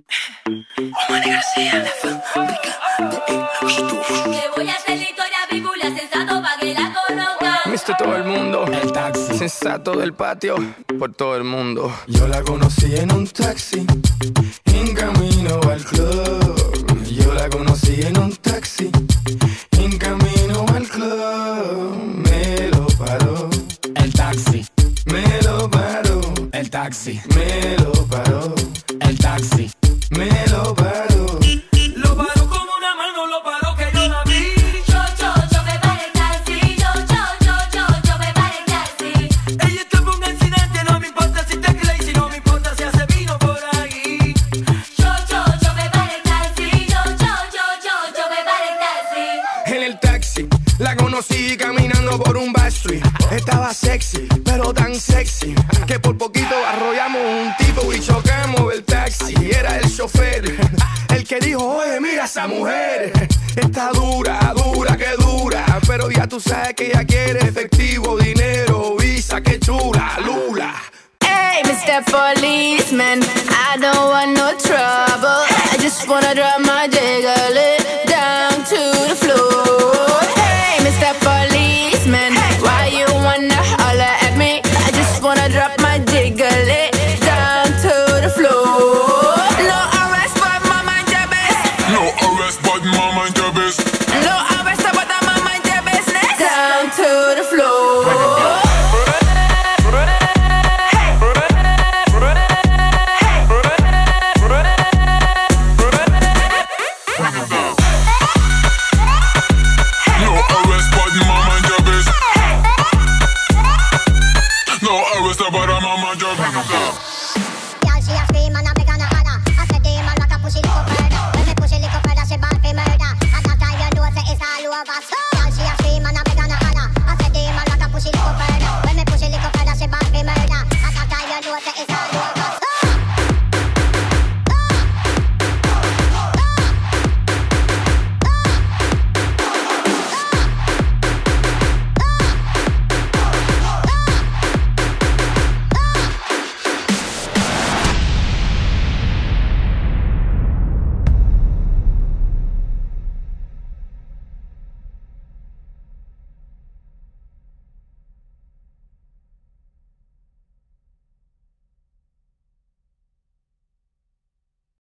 Le voy a hacer la historia bíblia sensato pa' que la conozca. Viste todo el mundo, el taxi sensato del patio, por todo el mundo. Yo la conocí en un taxi, en camino al club. Yo la conocí en un taxi, en camino al club. Me lo paró el taxi, me lo paró el taxi, me lo paró el taxi, me lo paró. Lo paró como una mano, lo paró que yo la vi. Yo me paré el taxi. Yo me paré el taxi. Ella tuvo un accidente, no me importa si te crees, si no me importa si hace vino por ahí. Yo me paré el taxi. Yo me paré el taxi. En el taxi la conocí caminando por un backstreet. Estaba sexy, pero tan sexy que por poquito arrollamos un tipo y chocamos el taxi. Era el chofer el que dijo, oye, mira esa mujer. Está dura, dura, que dura. Pero ya tú sabes que ella quiere efectivo, dinero, visa, que chula, lula. Hey, Mr. Policeman,